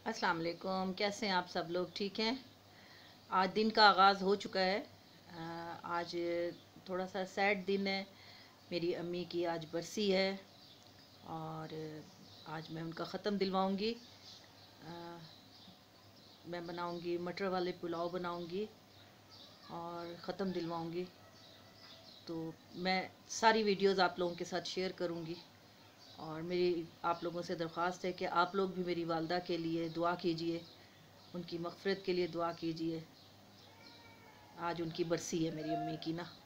अस्सलाम वालेकुम। कैसे हैं आप सब लोग? ठीक हैं। आज दिन का आगाज़ हो चुका है। आज थोड़ा सा सैड दिन है। मेरी अम्मी की आज बरसी है और आज मैं उनका ख़त्म दिलवाऊंगी। मैं बनाऊंगी मटर वाले पुलाव बनाऊंगी और ख़त्म दिलवाऊंगी। तो मैं सारी वीडियोस आप लोगों के साथ शेयर करूंगी और मेरी आप लोगों से दरख्वास्त है कि आप लोग भी मेरी वालदा के लिए दुआ कीजिए, उनकी मग़फ़िरत के लिए दुआ कीजिए। आज उनकी बरसी है मेरी अम्मी की ना।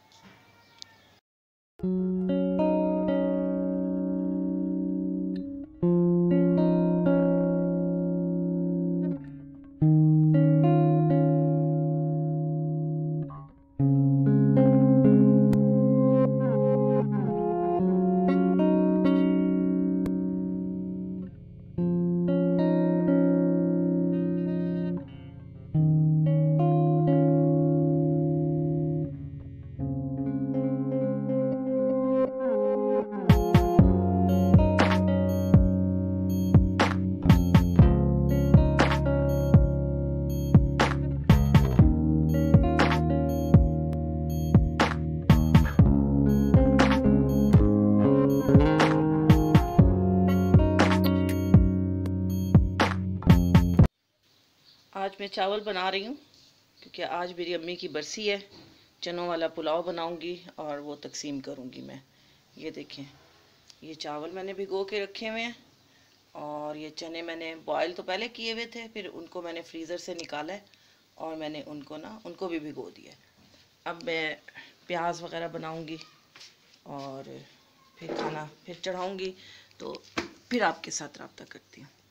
आज मैं चावल बना रही हूँ क्योंकि आज मेरी अम्मी की बरसी है। चनों वाला पुलाव बनाऊंगी और वो तकसीम करूंगी मैं। ये देखें, ये चावल मैंने भिगो के रखे हुए हैं और ये चने मैंने बॉयल तो पहले किए हुए थे, फिर उनको मैंने फ्रीज़र से निकाला है और मैंने उनको भी भिगो दिया है। अब मैं प्याज वगैरह बनाऊंगी और फिर खाना फिर चढ़ाऊंगी, तो फिर आपके साथ रब्ता करती हूँ।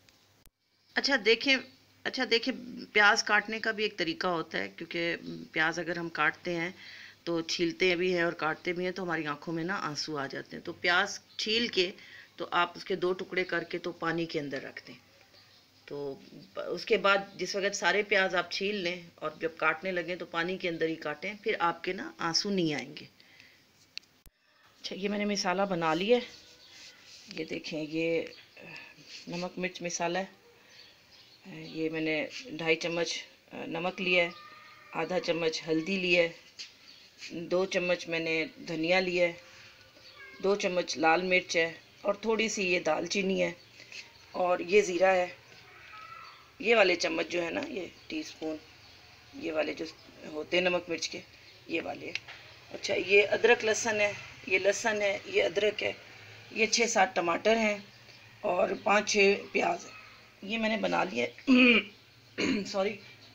अच्छा देखें, प्याज काटने का भी एक तरीका होता है, क्योंकि प्याज अगर हम काटते हैं तो छीलते भी हैं और काटते भी हैं तो हमारी आंखों में ना आंसू आ जाते हैं। तो प्याज छील के तो आप उसके 2 टुकड़े करके तो पानी के अंदर रख दें। तो उसके बाद जिस वक्त सारे प्याज आप छील लें और जब काटने लगें तो पानी के अंदर ही काटें, फिर आपके ना आंसू नहीं आएंगे। अच्छा, ये मैंने मिसाला बना लिया है। ये देखें, ये नमक मिर्च मिसाला है। ये मैंने 2.5 चम्मच नमक लिया है, आधा चम्मच हल्दी लिया है, 2 चम्मच मैंने धनिया लिया है, 2 चम्मच लाल मिर्च है और थोड़ी सी ये दालचीनी है और ये ज़ीरा है। ये वाले चम्मच जो है ना, ये टीस्पून, ये वाले जो होते हैं नमक मिर्च के, ये वाले। अच्छा, ये अदरक लहसुन है, ये लहसुन है, ये अदरक है, ये 6-7 टमाटर हैं और 5-6 प्याज है। ये मैंने बना लिया सॉरी,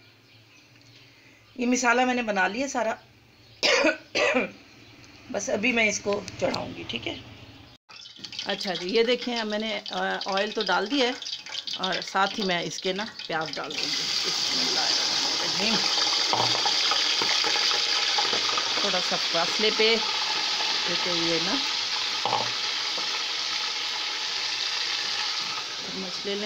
ये मिसाला मैंने बना लिया सारा। बस अभी मैं इसको चढ़ाऊंगी, ठीक है। अच्छा जी, ये देखें, मैंने ऑयल तो डाल दिया है और साथ ही मैं इसके ना प्याज डाल दूँगी। बिस्मिल्लाहिर्रहमानिर्रहीम। थोड़ा सा फासले पे देते हुए ना चम्मच ले लें।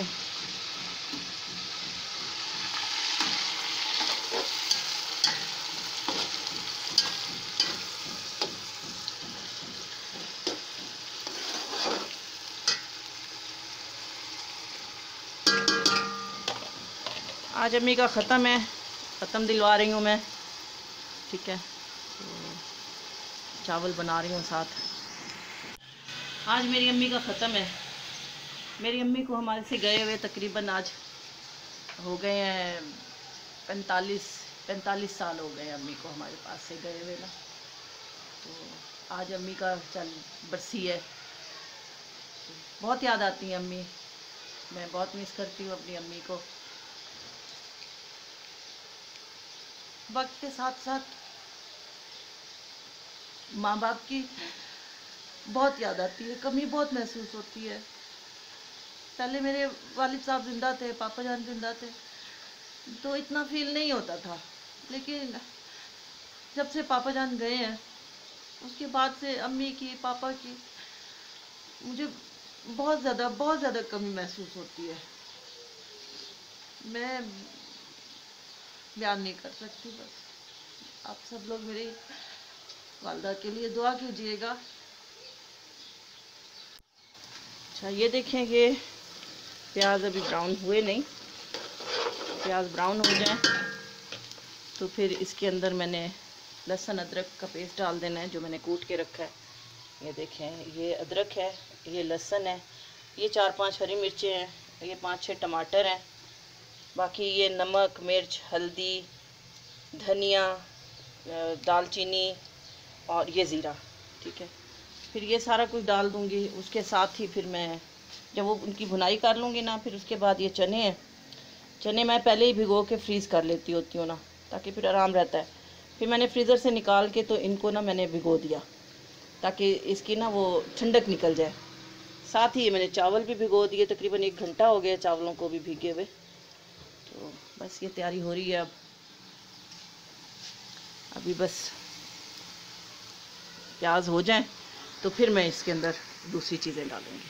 आज अम्मी का ख़त्म है, ख़त्म दिलवा रही हूँ मैं, ठीक है। तो चावल बना रही हूँ साथ। आज मेरी अम्मी का ख़त्म है। मेरी अम्मी को हमारे से गए हुए तकरीबन आज हो गए हैं 45 साल हो गए अम्मी को हमारे पास से गए हुए ना। तो आज अम्मी का बरसी है। बहुत याद आती है अम्मी, मैं बहुत मिस करती हूँ अपनी अम्मी को। वक्त के साथ साथ माँ बाप की बहुत याद आती है, कमी बहुत महसूस होती है। पहले मेरे वालिद साहब ज़िंदा थे, पापा जान ज़िंदा थे, तो इतना फील नहीं होता था। लेकिन जब से पापा जान गए हैं उसके बाद से अम्मी की, पापा की मुझे बहुत ज़्यादा कमी महसूस होती है। मैं बयान नहीं कर सकती। बस आप सब लोग मेरी वालदा के लिए दुआ कीजिएगा। अच्छा, ये देखें, ये प्याज अभी ब्राउन हुए नहीं, प्याज ब्राउन हो जाए तो फिर इसके अंदर मैंने लहसुन अदरक का पेस्ट डाल देना है जो मैंने कूट के रखा है। ये देखें, ये अदरक है, ये लहसुन है, ये 4-5 हरी मिर्चें हैं, ये 5-6 टमाटर हैं, बाकी ये नमक, मिर्च, हल्दी, धनिया, दालचीनी और ये ज़ीरा। ठीक है, फिर ये सारा कुछ डाल दूँगी। उसके साथ ही फिर मैं जब वो उनकी भुनाई कर लूँगी ना, फिर उसके बाद ये चने हैं, चने मैं पहले ही भिगो के फ्रीज़ कर लेती होती हूँ ना, ताकि फिर आराम रहता है। फिर मैंने फ्रीज़र से निकाल के तो इनको ना मैंने भिगो दिया ताकि इसकी ना वो ठंडक निकल जाए। साथ ही मैंने चावल भी भिगो दिए, तकरीबन 1 घंटा हो गया चावलों को भी भीगे हुए। तो बस ये तैयारी हो रही है। अब अभी बस प्याज हो जाए तो फिर मैं इसके अंदर दूसरी चीज़ें डालूँगी।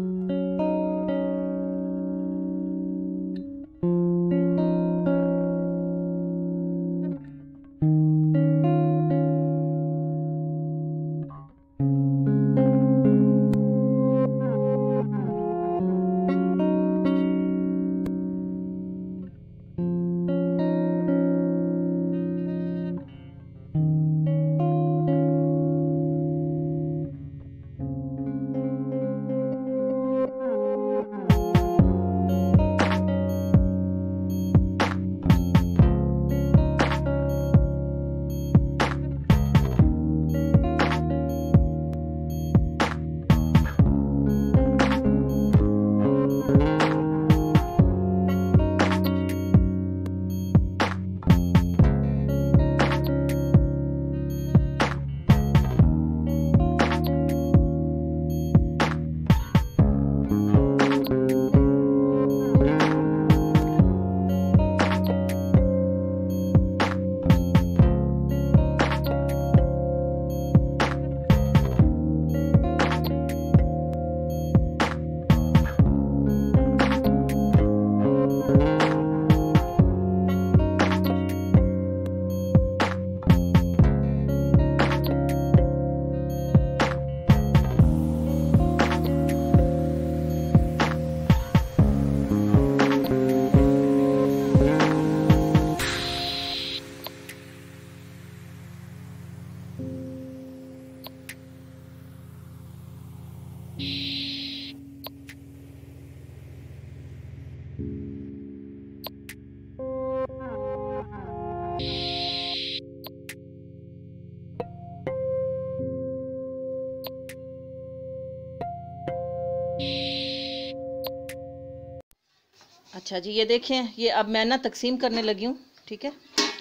अच्छा जी, ये देखें, ये अब मैं ना तकसीम करने लगी हूँ। ठीक है,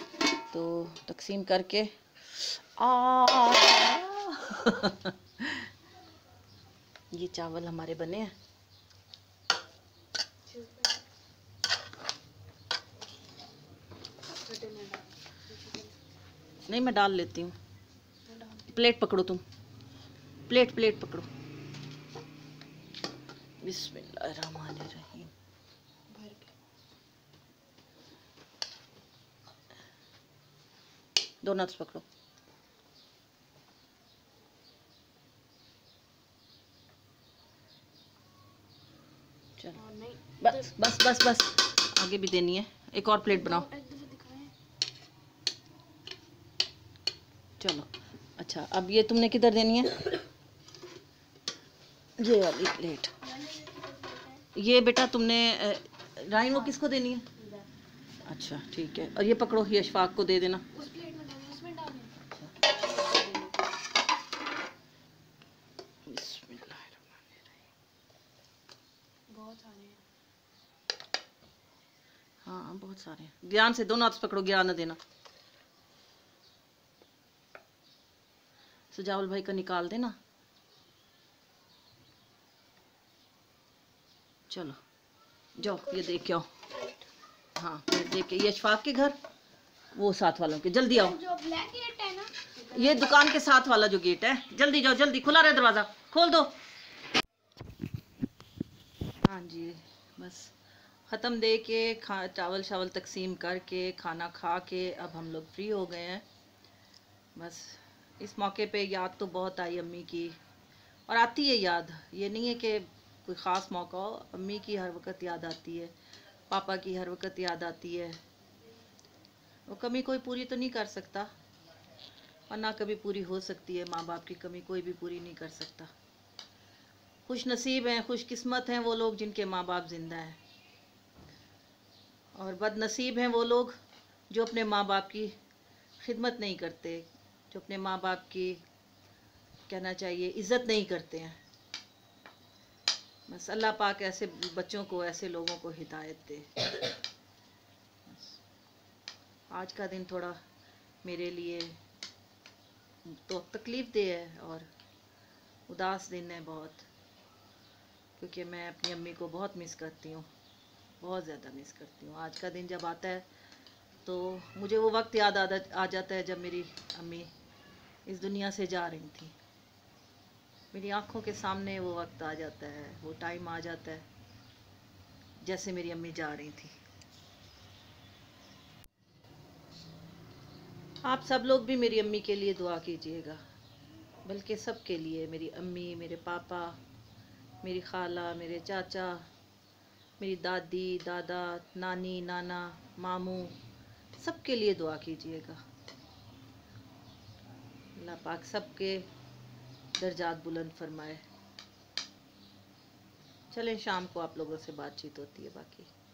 तो तकसीम करके ये चावल हमारे बने हैं। नहीं, मैं डाल लेती हूँ। प्लेट पकड़ो तुम, प्लेट पकड़ो। बिस्मिल्लाहिर्रहमानिर्रहीम। दोनों हाथ पकड़ो। चलो, बस बस बस बस, आगे भी देनी है। एक और प्लेट बनाओ। चलो, अच्छा, अब ये तुमने किधर देनी है? ये वाली प्लेट। ये बेटा तुमने राइन वो किसको देनी है? अच्छा, ठीक है। और ये पकड़ो, ये अशफाक को दे देना। उस प्लेट में डालना, उसमें डालना। बहुत सारे हैं। हाँ, बहुत सारे हैं। ध्यान से दोनों हाथ पकड़ो, गिरा ना देना। सजावल भाई का निकाल देना। चलो जाओ, ये देख के आओ। हाँ, फिर देख के, ये अशफाक के घर, वो साथ वालों के। जल्दी आओ। जो ब्लैक गेट है ना, ये दुकान के साथ वाला जो गेट है। जल्दी जाओ, जल्दी, खुला रहे दरवाज़ा, खोल दो। हाँ जी, बस ख़त्म दे के चावल शावल तकसीम करके खाना खा के अब हम लोग फ्री हो गए हैं। बस इस मौके पे याद तो बहुत आई अम्मी की, और आती है याद। ये नहीं है कि कोई ख़ास मौका हो, अम्मी की हर वक्त याद आती है। पापा की हर वक्त याद आती है। वो कमी कोई पूरी तो नहीं कर सकता, और ना कभी पूरी हो सकती है। माँ बाप की कमी कोई भी पूरी नहीं कर सकता। खुश नसीब हैं, खुश किस्मत हैं वो लोग जिनके माँ बाप ज़िंदा हैं, और बदनसीब हैं वो लोग जो अपने माँ बाप की खिदमत नहीं करते, जो अपने माँ बाप की, कहना चाहिए, इज़्ज़त नहीं करते हैं। बस अल्लाह पाक ऐसे बच्चों को, ऐसे लोगों को हिदायत दे। आज का दिन थोड़ा मेरे लिए तो तकलीफ़ दे है और उदास दिन है बहुत, क्योंकि मैं अपनी अम्मी को बहुत मिस करती हूँ, बहुत ज़्यादा मिस करती हूँ। आज का दिन जब आता है तो मुझे वो वक्त याद आ जाता है जब मेरी अम्मी इस दुनिया से जा रही थी। मेरी आंखों के सामने वो वक्त आ जाता है, वो टाइम आ जाता है जैसे मेरी अम्मी जा रही थी। आप सब लोग भी मेरी अम्मी के लिए दुआ कीजिएगा, बल्कि सब के लिए, मेरी अम्मी, मेरे पापा, मेरी खाला, मेरे चाचा, मेरी दादी, दादा, नानी, नाना, मामू, सब के लिए दुआ कीजिएगा। अल्लाह पाक सबके दर्जात बुलंद फरमाए। चलें, शाम को आप लोगों से बातचीत होती है बाकी।